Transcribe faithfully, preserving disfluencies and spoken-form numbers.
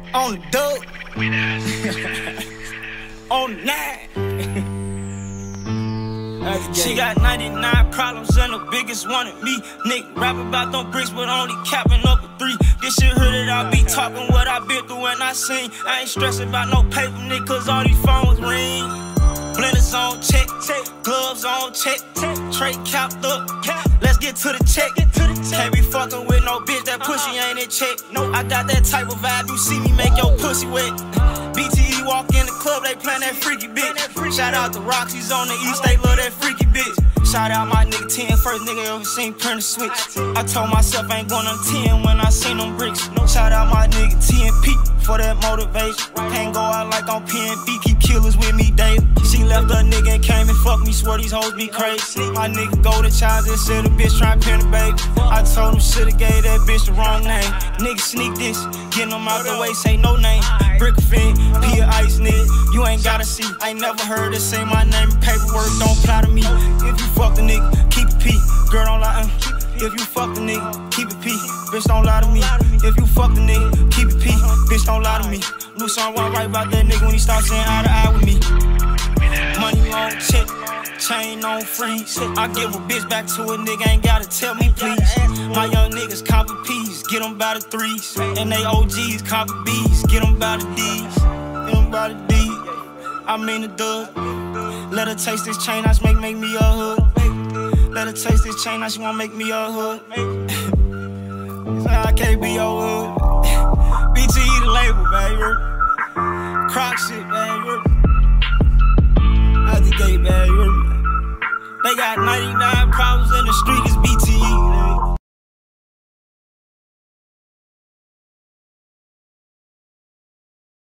On the dub. On the nine. She got ninety-nine problems and the biggest one at me. Nigga rap about them bricks but only capping up a three. This shit hurt it, I be talking what I been through and I seen. I ain't stressing about no paper, nigga, cause all these phones ring. Blenders on check, gloves on check, tray capped up. Let's get to the check. Can't be fucking with no bitch, that pussy ain't in check. No, I got that type of vibe, you see me make your pussy wet. B T E walk in the club, they playin' that freaky bitch. Shout out to Roxy's on the east, they love that freaky bitch. Shout out my nigga ten, first nigga ever seen print a switch. I told myself I ain't going on ten when I seen them bricks. Shout out my nigga T and P for that motivation. Can't go out like on P N B, keep killers with me daily. She left her nigga and came and fucked me, swear these hoes be crazy. My nigga go to child and said the bitch tryna pin a baby. I told him shoulda gave that bitch the wrong name. Nigga sneak this, getting them out the way, say no name. Brick fin, P of ice nigga, you ain't gotta see. I ain't never heard it say my name in paperwork, don't apply to me. If you fuck the nigga, keep it P, girl don't lie. If you fuck the nigga, keep it P, bitch don't lie to me. If you fuck the nigga, keep it P, bitch don't lie to me. New song I write about that nigga when he starts saying eye to eye with me. Money on check, chain on freeze. I give a bitch back to a nigga, ain't gotta tell me please. My young niggas copy P's, get them by the threes. And they O Gs copy B's, get them by the D's. Get them by the D's, I mean the dub. Let her taste this chain, I make, make me a hood. Let her taste this chain, now she wanna make me a hood. I can't be your hood. B T E the label, baby. Croc shit, baby. Out the gate, baby. They got ninety-nine problems in the street, it's B T E.